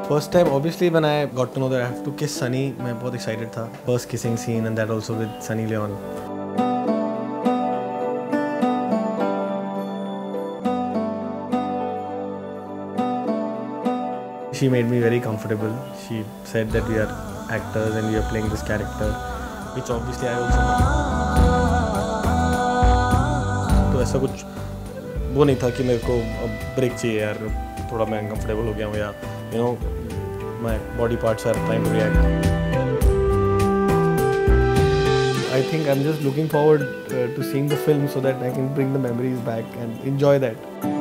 First time, obviously, when I got to know that I have to kiss Sunny, मैं बहुत excited था. First kissing scene, and that also with Sunny Leone. She made me very comfortable. She said that we are actors and we are playing this character, which obviously I also know. तो ऐसा कुछ वो नहीं था कि मेरे को अब ब्रेक चाहिए यार, थोड़ा मैं अनकम्फर्टेबल हो गया हूँ या you know my body parts are trying to react. I think I'm just looking forward to seeing the film so that I can bring the memories back and enjoy that.